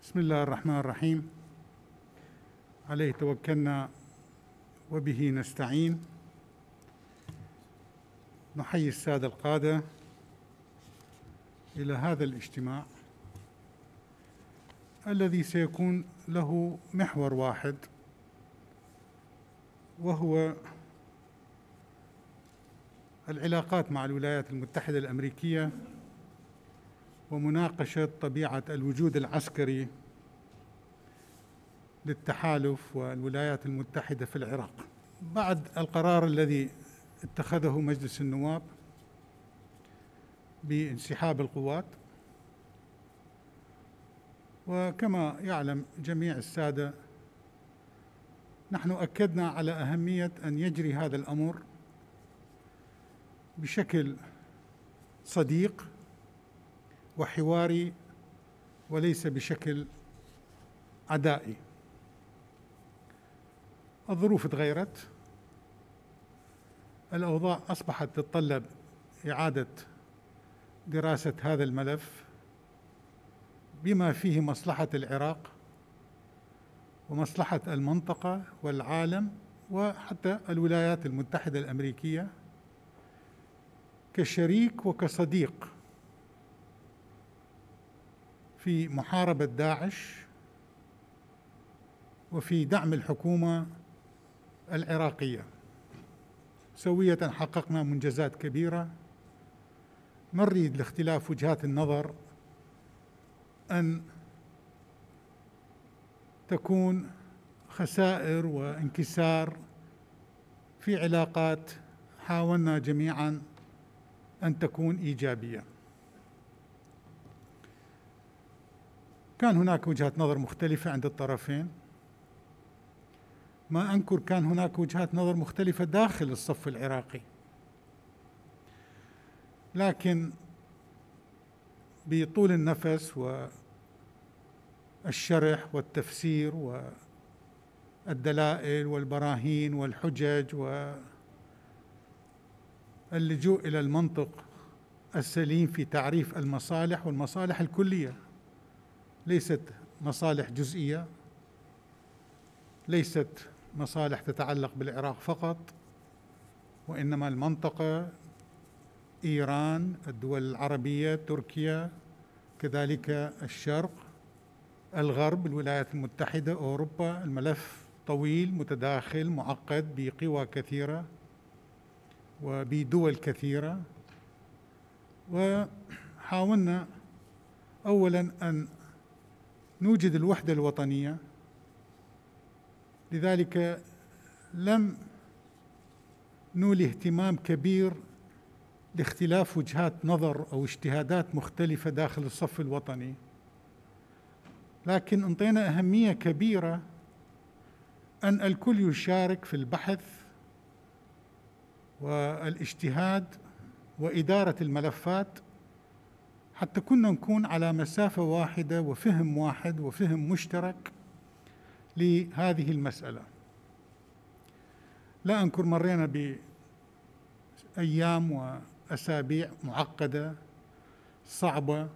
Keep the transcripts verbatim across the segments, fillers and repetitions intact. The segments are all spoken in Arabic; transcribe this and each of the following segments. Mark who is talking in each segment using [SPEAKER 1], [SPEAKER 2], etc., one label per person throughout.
[SPEAKER 1] بسم الله الرحمن الرحيم. عليه توكلنا وبه نستعين. نحيي السادة القادة إلى هذا الاجتماع الذي سيكون له محور واحد، وهو العلاقات مع الولايات المتحدة الأمريكية ومناقشة طبيعة الوجود العسكري للتحالف والولايات المتحدة في العراق بعد القرار الذي اتخذه مجلس النواب بانسحاب القوات. وكما يعلم جميع السادة، نحن أكدنا على أهمية أن يجري هذا الأمر بشكل صديق وحواري وليس بشكل عدائي. الظروف تغيرت، الأوضاع أصبحت تتطلب إعادة دراسة هذا الملف بما فيه مصلحة العراق ومصلحة المنطقة والعالم وحتى الولايات المتحدة الأمريكية كشريك وكصديق في محاربة داعش وفي دعم الحكومة العراقية. سوية حققنا منجزات كبيرة. ما نريد لاختلاف وجهات النظر أن تكون خسائر وانكسار في علاقات حاولنا جميعا أن تكون إيجابية. كان هناك وجهات نظر مختلفة عند الطرفين، ما أنكر كان هناك وجهات نظر مختلفة داخل الصف العراقي، لكن بطول النفس والشرح والتفسير والدلائل والبراهين والحجج واللجوء إلى المنطق السليم في تعريف المصالح والمصالح الكلية، ليست مصالح جزئية، ليست مصالح تتعلق بالعراق فقط، وإنما المنطقة، إيران، الدول العربية، تركيا، كذلك الشرق، الغرب، الولايات المتحدة، أوروبا. الملف طويل متداخل معقد بقوى كثيرة وبدول كثيرة. وحاولنا أولاً أن نوجد الوحدة الوطنية، لذلك لم نولي اهتمام كبير لاختلاف وجهات نظر أو اجتهادات مختلفة داخل الصف الوطني، لكن انطينا أهمية كبيرة أن الكل يشارك في البحث والاجتهاد وإدارة الملفات، حتى كنا نكون على مسافة واحدة وفهم واحد وفهم مشترك لهذه المسألة. لا أنكر مرينا بأيام وأسابيع معقدة صعبة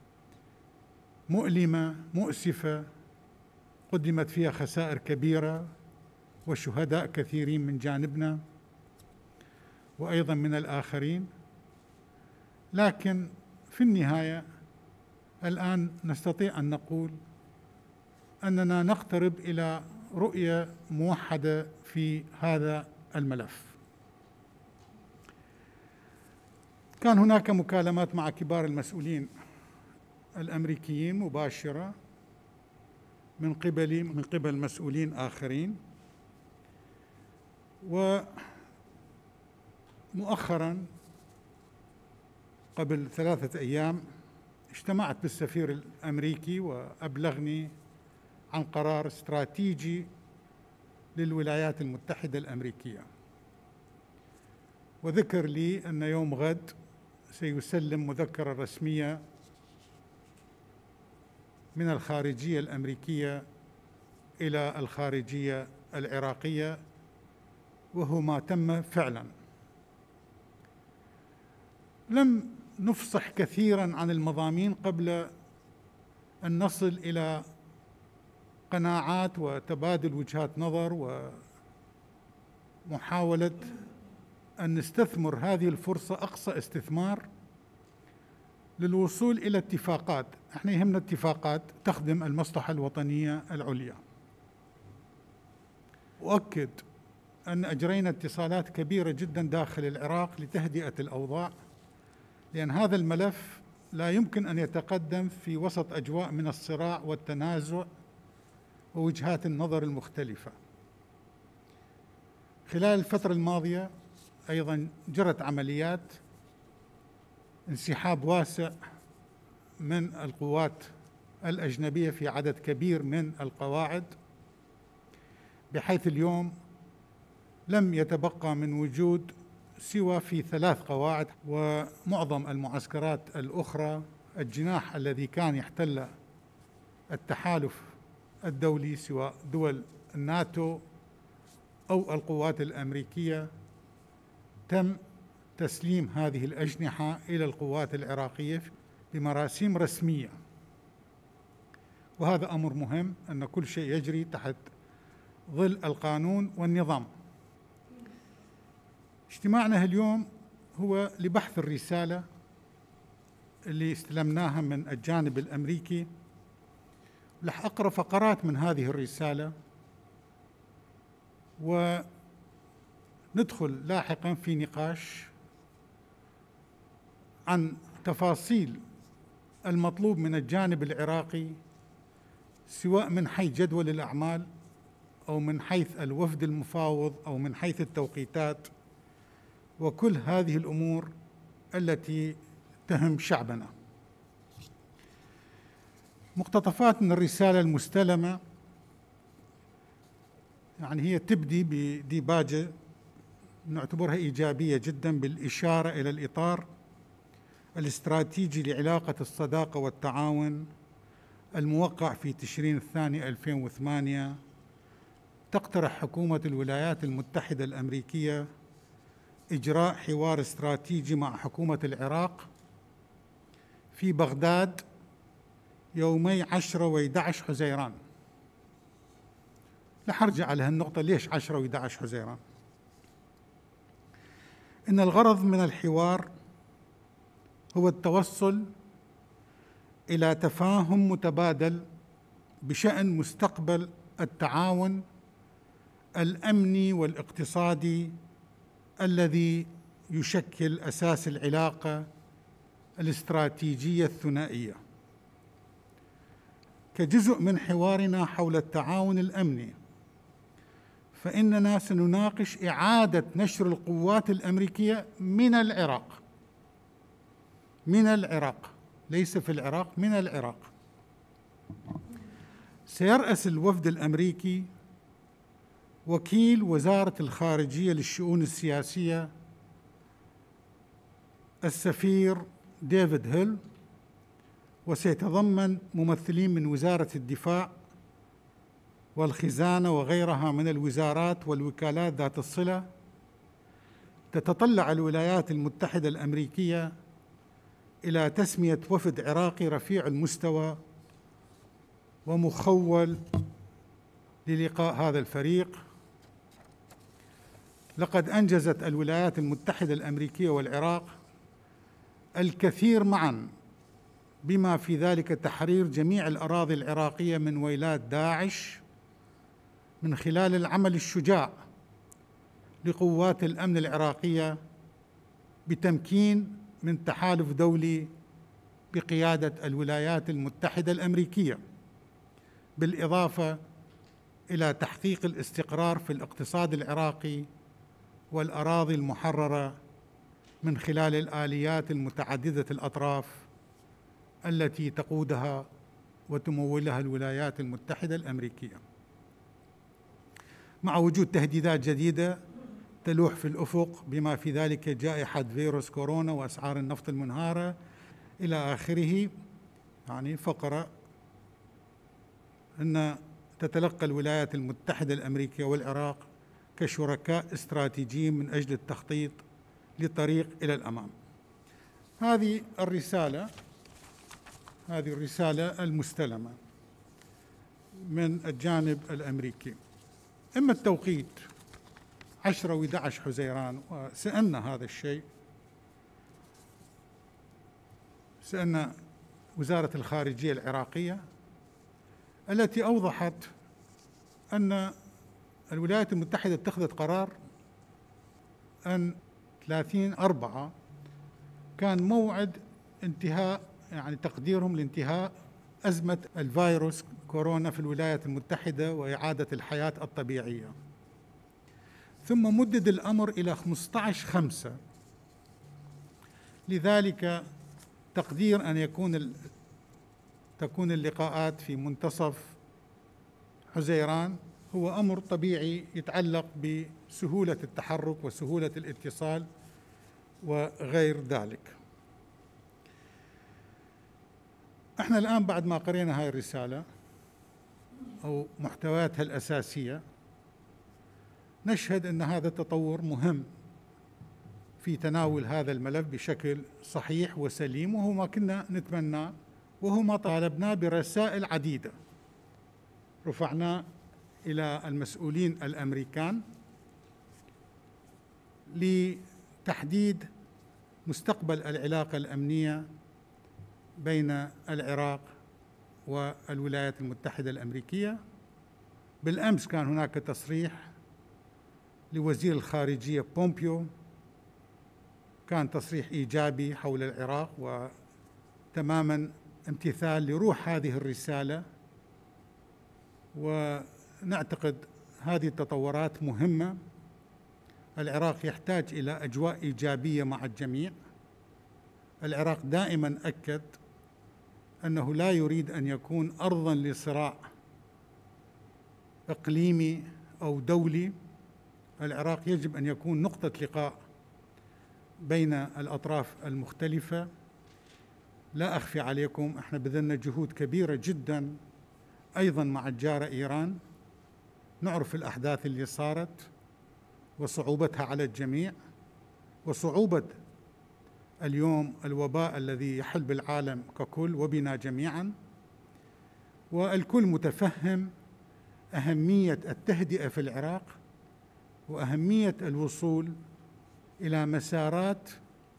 [SPEAKER 1] مؤلمة مؤسفة، قدمت فيها خسائر كبيرة وشهداء كثيرين من جانبنا وأيضا من الآخرين، لكن في النهاية الآن نستطيع أن نقول أننا نقترب إلى رؤية موحدة في هذا الملف. كان هناك مكالمات مع كبار المسؤولين الأمريكيين مباشرة من قبل من قبل مسؤولين آخرين، ومؤخراً قبل ثلاثة أيام اجتمعت بالسفير الأمريكي وأبلغني عن قرار استراتيجي للولايات المتحدة الأمريكية، وذكر لي أن يوم غد سيسلم مذكرة رسمية من الخارجية الأمريكية إلى الخارجية العراقية، وهو ما تم فعلاً. لم نفصح كثيراً عن المضامين قبل أن نصل إلى قناعات وتبادل وجهات نظر ومحاولة أن نستثمر هذه الفرصة أقصى استثمار للوصول إلى اتفاقات. احنا يهمنا اتفاقات تخدم المصلحة الوطنية العليا. أؤكد أن أجرينا اتصالات كبيرة جدا داخل العراق لتهدئة الأوضاع، لأن هذا الملف لا يمكن أن يتقدم في وسط أجواء من الصراع والتنازع ووجهات النظر المختلفة. خلال الفترة الماضية أيضا جرت عمليات انسحاب واسع من القوات الأجنبية في عدد كبير من القواعد، بحيث اليوم لم يتبقى من وجود سوى في ثلاث قواعد، ومعظم المعسكرات الأخرى الجناح الذي كان يحتل التحالف الدولي سواء دول الناتو أو القوات الأمريكية تم تسليم هذه الأجنحة إلى القوات العراقية بمراسيم رسمية. وهذا أمر مهم، أن كل شيء يجري تحت ظل القانون والنظام. اجتماعنا اليوم هو لبحث الرسالة اللي استلمناها من الجانب الأمريكي. رح أقرأ فقرات من هذه الرسالة وندخل لاحقاً في نقاش عن تفاصيل المطلوب من الجانب العراقي، سواء من حيث جدول الأعمال أو من حيث الوفد المفاوض أو من حيث التوقيتات، وكل هذه الأمور التي تهم شعبنا. مقتطفات من الرسالة المستلمة، يعني هي تبدي بديباجة نعتبرها إيجابية جدا بالإشارة إلى الإطار الاستراتيجي لعلاقة الصداقة والتعاون الموقع في تشرين الثاني ألفين وثمانية. تقترح حكومة الولايات المتحدة الأمريكية إجراء حوار استراتيجي مع حكومة العراق في بغداد يومي عشرة وأحد عشر حزيران. رح أرجع على هالنقطة، ليش عشرة وأحد عشر حزيران؟ إن الغرض من الحوار هو التوصل إلى تفاهم متبادل بشأن مستقبل التعاون الأمني والاقتصادي الذي يشكل أساس العلاقة الاستراتيجية الثنائية. كجزء من حوارنا حول التعاون الأمني، فإننا سنناقش إعادة نشر القوات الأمريكية من العراق، من العراق، ليس في العراق، من العراق. سيرأس الوفد الأمريكي وكيل وزارة الخارجية للشؤون السياسية السفير ديفيد هيل، وسيتضمن ممثلين من وزارة الدفاع والخزانة وغيرها من الوزارات والوكالات ذات الصلة. تتطلع الولايات المتحدة الأمريكية إلى تسمية وفد عراقي رفيع المستوى ومخول للقاء هذا الفريق. لقد أنجزت الولايات المتحدة الأمريكية والعراق الكثير معاً، بما في ذلك تحرير جميع الأراضي العراقية من ويلات داعش من خلال العمل الشجاع لقوات الأمن العراقية بتمكين من تحالف دولي بقيادة الولايات المتحدة الأمريكية، بالإضافة إلى تحقيق الاستقرار في الاقتصاد العراقي والأراضي المحررة من خلال الآليات المتعددة الأطراف التي تقودها وتمولها الولايات المتحدة الأمريكية. مع وجود تهديدات جديدة تلوح في الأفق، بما في ذلك جائحة فيروس كورونا وأسعار النفط المنهارة إلى آخره، يعني فقرة أن تتلقى الولايات المتحدة الأمريكية والعراق كشركاء استراتيجيين من أجل التخطيط لطريق إلى الأمام. هذه الرسالة هذه الرسالة المستلمة. من الجانب الأمريكي. إما التوقيت عشرة وأحد عشر حزيران، وسألنا هذا الشيء، سألنا وزارة الخارجية العراقية التي أوضحت أن الولايات المتحدة اتخذت قرار أن ثلاثين أربعة كان موعد انتهاء، يعني تقديرهم لانتهاء أزمة الفيروس كورونا في الولايات المتحدة وإعادة الحياة الطبيعية، ثم مدد الأمر إلى خمسة عشر خمسة. لذلك تقدير أن يكون تكون اللقاءات في منتصف حزيران هو أمر طبيعي يتعلق بسهولة التحرك وسهولة الاتصال وغير ذلك. احنا الآن بعد ما قرينا هاي الرسالة أو محتوياتها الأساسية نشهد أن هذا التطور مهم في تناول هذا الملف بشكل صحيح وسليم، وهو ما كنا نتمناه، وهو ما طالبناه برسائل عديدة رفعناه إلى المسؤولين الأمريكان لتحديد مستقبل العلاقة الأمنية بين العراق والولايات المتحدة الأمريكية. بالأمس كان هناك تصريح لوزير الخارجية بومبيو، كان تصريح إيجابي حول العراق وتماماً امتثال لروح هذه الرسالة، ونعتقد هذه التطورات مهمة. العراق يحتاج إلى أجواء إيجابية مع الجميع. العراق دائماً أكد أنه لا يريد أن يكون أرضاً لصراع إقليمي أو دولي. العراق يجب أن يكون نقطة لقاء بين الأطراف المختلفة. لا أخفي عليكم احنا بذلنا جهود كبيرة جدا أيضا مع الجارة إيران، نعرف الأحداث اللي صارت وصعوبتها على الجميع، وصعوبة اليوم الوباء الذي يحل بالعالم ككل وبنا جميعا، والكل متفهم أهمية التهدئة في العراق وأهمية الوصول إلى مسارات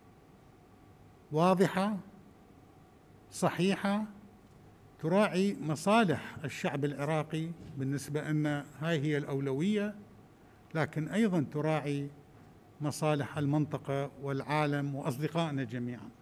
[SPEAKER 1] واضحة صحيحة تراعي مصالح الشعب العراقي، بالنسبة لنا هاي هي الأولوية، لكن أيضاً تراعي مصالح المنطقة والعالم وأصدقائنا جميعاً.